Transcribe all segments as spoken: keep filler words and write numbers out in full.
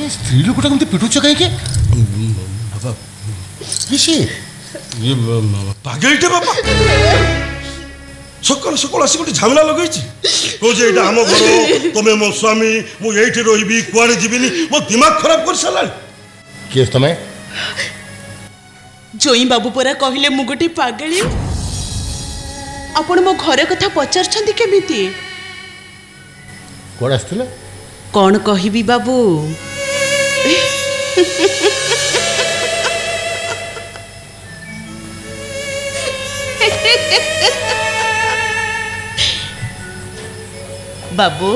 स्त्री लोकटा कमते पिटुछ कहीं बाबा किसी ये पागलटे बाबा सकाल सकाल आसी गोटे झमेला लगे कहे यहाँ आम घर तुम्हें मो स्वामी मुझे रही कुआड़े जीविनी मो दिमाग खराब कर सारा किए तुम्हें जोई बाबू परा कहले मु गोटे पागली आपण मो घर कथा पचार केमिति कौन आसला कौन कहबी बाबू बाबू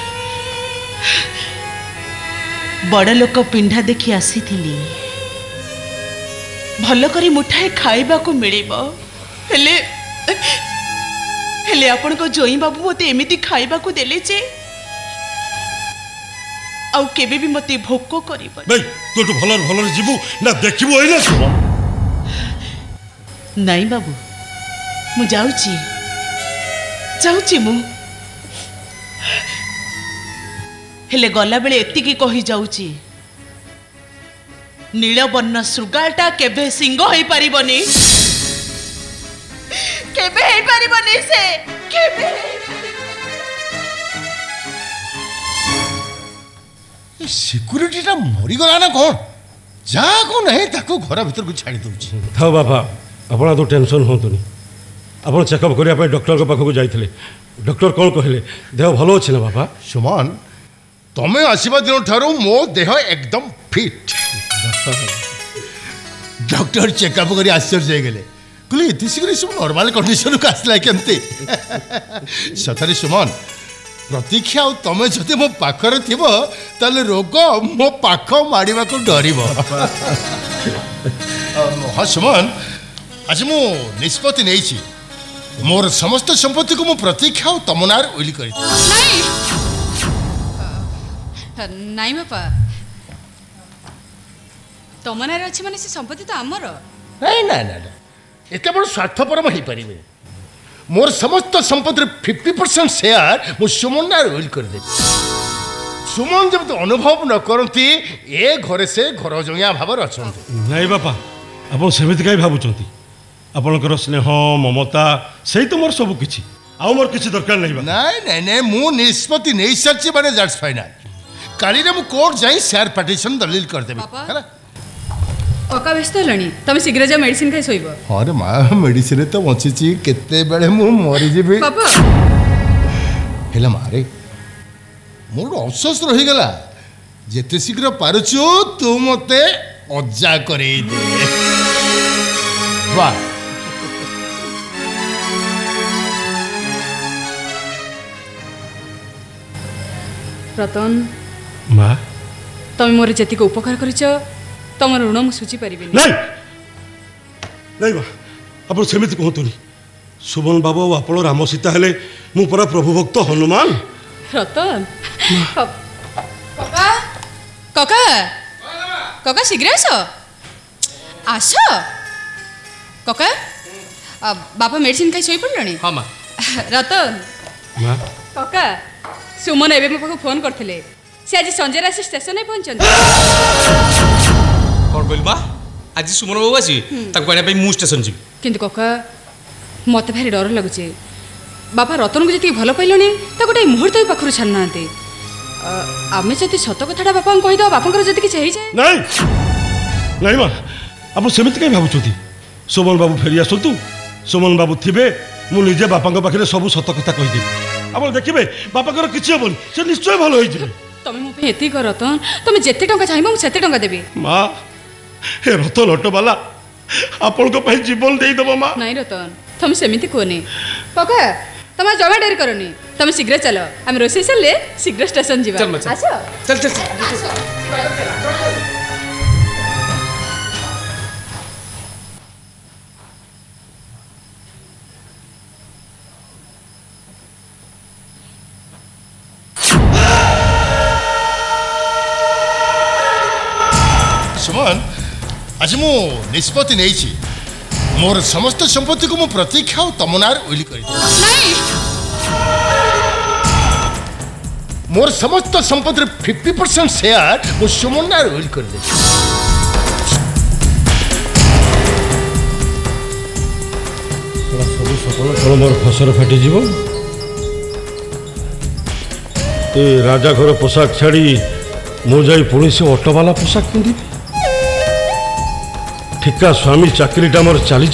बड़ लोक पिंडा देखी आसी थी भल करी मुठाए खाइबा को मिलिबो हेले हेले आपण को जोई बाबू मते एमिति खाइबा को देले जे आउ केबे भी मते भोक करिबो भाई तू तो भलर भलर जीवु ना देखिबो एना सुबो नहीं बाबू मु जाउची जाउची मु हेले गला बेले एतिकी कही जाउची नीलवर्ण श्रृगालटा केबे सिंह होई परिबनी केबे होई परिबनी से केबे सिक्यूरीटीटा मरी गला ना कौन जा को नहीं ताको घर भीतर को छाड़ी दउची था बाबा आपण तो टेंशन होतनी आपण चेकअप करिया पे डॉक्टर के पाखो जाइथिले डॉक्टर कौन कहले देह भलो अछि ना बाबा सुमन तमें आसवा दिन ठारू मो देह एकदम फिट डॉक्टर चेकअप कर आश्चर्य गले कहले एति शीघ्र सब नॉर्मल कंडीशन को आसला केमती सतरे सुमन प्रतीक्षा तमें जदि मो पाखरे थिबो ताले रोग मो पाख मारिबा को डरिबो हाँ सुमन आज मु निष्पत्ति नहीं मोर समस्त संपत्ति को मु प्रतीक्षा तमनार उइली करी नहीं नहीं बापा तमनार अच्छी माने से संपत्ति तो आमर नहीं ना ना एत बड़ स्वार्थपर हो पारे मोर समस्त संपत्ति फिफ्टी परसेंट शेयर मु सुमन उइल कर दे सुमन जब तो अनुभव न करती ए घरे से घर जंगिया भाव अच्छा नहीं बापा आप सेमती कहीं भावुंट आपणकर स्नेह ममता से तो मोर सब किछि आउ मोर किछि दरकार नहीं बा नहीं नहीं नहीं मु निष्पत्ति नहीं सारछि माने दैट्स फाइनल काली रे मु कोर्ट जाई शेयर पार्टीशन दलील कर देबे हैला पक्का व्यस्त हलनी तमे शीघ्र जा मेडिसिन खाई सोइबो अरे मां मेडिसिन तो बचिछि केते बेले मु मरि जेबे पापा हेला मारे मोर अफसोस रही गला जेते शीघ्र पारुछु तू मते अज्जा करे दे वाह रतन माँ तमें मोर जी को उपकार कर तुम ऋण मुझे सुझी पारि नहीं नहीं माँ आप सेमती कहतुनि सुमन बाबू आप राम सीता हेले मु परा प्रभु भक्त हनुमान रतन कका कका कका शीघ्र आस आस कका बापा मेडिसिन खाई शोई पड़े हाँ माँ रतन माँ कका सुमन एवं मो फोन करते से आज संजय आसी स्टेशन में पहुंचते कौन कहल माँ आज सुमन बाबू आसी ताकि मु स्टेशन जी किंतु कका मत भारी डर लगुचे बापा रतन को जी भल पाइले तो गोटे मुहूर्त भी पाखर छाड़ ना आम जब सत कथा बापा कहीद बापा जब किसी नहीं नहीं माँ आप सेमती कहीं भावुं सुमन बाबू फेरी आसतु सुमन बाबू थे मुझे बापा पाखे सब सत कथा कहीदेवी आप देखिए बापा किसी हेनी से निश्चय भल हो तुम मो ये कर रतन तुम जिते टाँग चाहिए मुझे से देवी माँ हे रतन ऑटोवाला आपण जीवन देदेव माँ नहीं रतन तुम सेमती कहनी कका तुम जमा डेरी करनी तुम शीघ्र चल आम रोसे सारे शीघ्र स्टेशन जी चल चल चल सुमन आज मु निष्पत्ति नहीं मोर समस्त संपत्ति को मु प्रतीक्षा तमनार उइली कर नहीं मोर समस्त संपत्ति फिफ्टी परसेंट शेयर मु सुमन ना विल कर दे सब सपन कल मोर फसर फाटी जीव ए राजा घर पोशाक छाड़ी मु जाई पुणी से ऑटोवाला पोशाक पिंधि ठिका स्वामी चाकरीटा मोर चली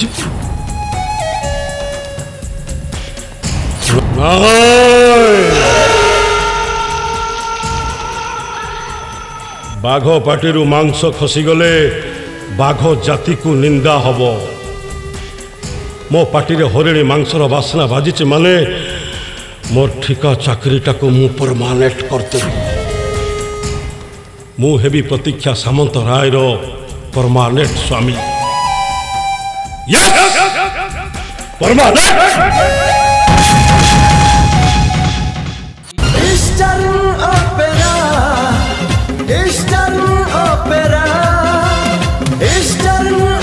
बाघ पाटी मांस खसीगले बाघ जाति को निंदा हब मो पाटी हरिणी मांसर बासना बाजी माने मोर ठिका चाकरीटा को मु परमानेंट करते मु हेबी प्रतीक्षा सामंत राय रो परमानेंट स्वामी permanent Eastern Opera, Eastern Opera, Eastern